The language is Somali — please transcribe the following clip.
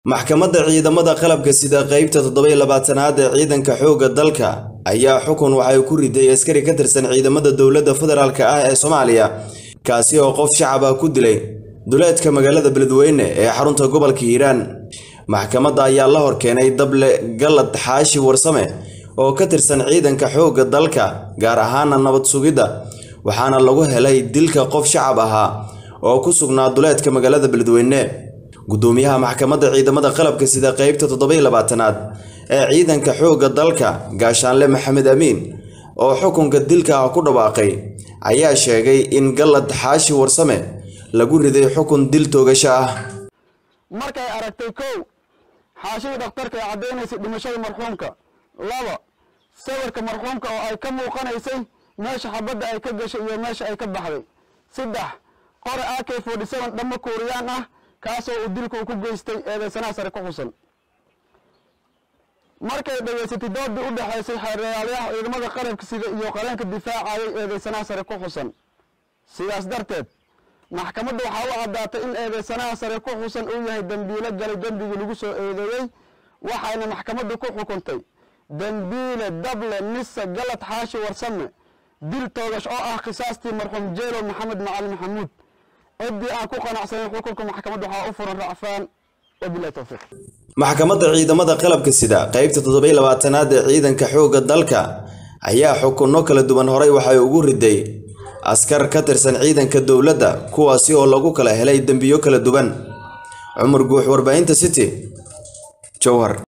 maxkamadda ciidamada qalabka sida qaybta 27aad ee ciidanka xoogga dalka ayaa xukun waxay ku riday askari ka tirsan ciidamada dawladda federaalka ah ee Soomaaliya kaasi oo qof shacab ah ku dilay duleedka magaalada Beledweyne ee xarunta gobolka Hiiraan. maxkamadda ayaa la horkeenay dable Galad Xaashi Warsame oo ka tirsan ciidanka xoogga dalka gaar ahaan nabad sugidda waxaana lagu helay dilka qof shacab ah oo ku sugnaa duleedka magaalada Beledweyne. gudoomiyaha maxkamadda ciidamada qalabka sida qaybta 27aad ee ciidanka xoogga dalka gaashaanle Maxamed Amiin oo xukunka dilka ku dhawaaqay ayaa sheegay in Galad Xaashi Warsame lagu riday xukun dil toogasho ah. markay aragtay kow xaashida dhakhtarka ay cadeynaysa dhimashada marxuumka, laba sawirka marxuumka oo ay ka muuqanaysay meesha xabadda ay ka gashay iyo meesha ay ka baxday, saddex qore AK47 dhamo Kuuriyaan ah kaasoo uu dilku ku geystay eedeysanaha sare ku xusan. markay dhageysatay doodii u dhaxaysay xeeryaalaha ciidamada qalabka sida iyo qareenka difaacayay eedeysanaha sare ku xusan, sidaas darteed maxkamaddu waxa uu cadaatay in eedeysanaha sare ku xusan uu yahay dambiile galay dambigii lagu soo eedeeyay, waxayna maxkamaddu ku xukuntay dambiile dable Nisa Galad Xaashi Warsame dil toogash oo ah qisaastii marxuum Jeelo Maxamed Macalin Maxamuud. cidii aan ku qanacsaneyn xukunka maxkamaddu waxa u furan racfaan. wabillahi tawfiiq. maxkamadda ciidamada qalabka sida qaybta 27aad ee ciidanka xoogga dalka ayaa xukunno kala duwan horay waxay ugu riday askar ka tirsan ciidanka dawladda kuwaasi oo lagu kala helay dambiyo kala duwan. Cumar Guux, warbaahinta City, Jowhar.